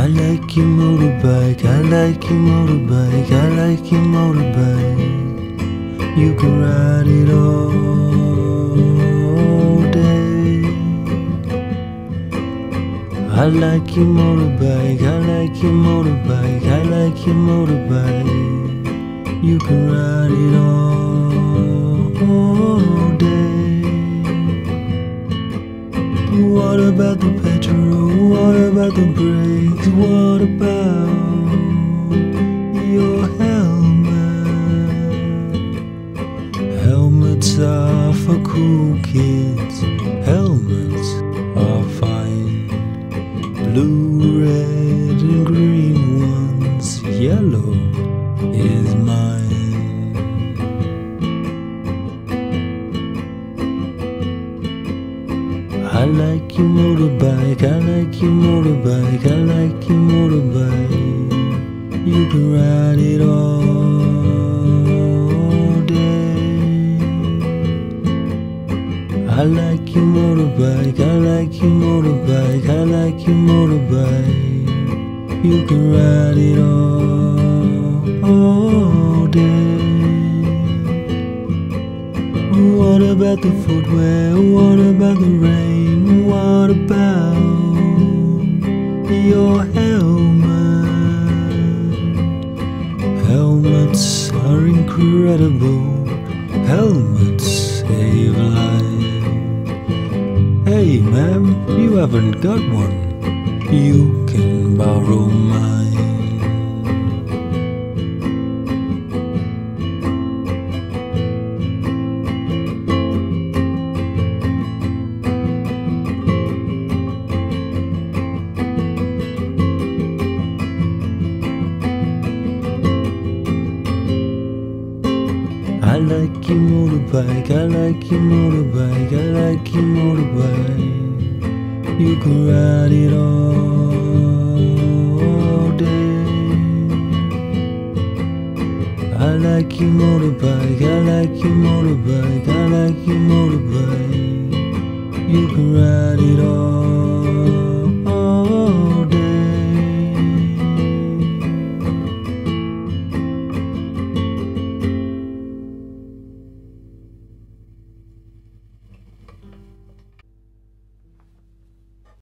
I like your motorbike, I like your motorbike, I like your motorbike. You can ride it all day. I like your motorbike, I like your motorbike, I like your motorbike. You can ride it all day. What about the petrol? What about the brakes? What about your helmet? Helmets are for cool kids. Helmets are fine. Blue, red and green ones. Yellow is mine. I like your motorbike, I like your motorbike, I like your motorbike. You can ride it all day. I like your motorbike, I like your motorbike, I like your motorbike. You can ride it all day. What about the footwear? What about the rain? What about your helmet? Helmets are incredible. Helmets save lives. Hey ma'am, you haven't got one. You can borrow mine. I like your motorbike, I like your motorbike, I like your motorbike. You can ride it all day. I like your motorbike, I like your motorbike, I like your motorbike. You can ride it all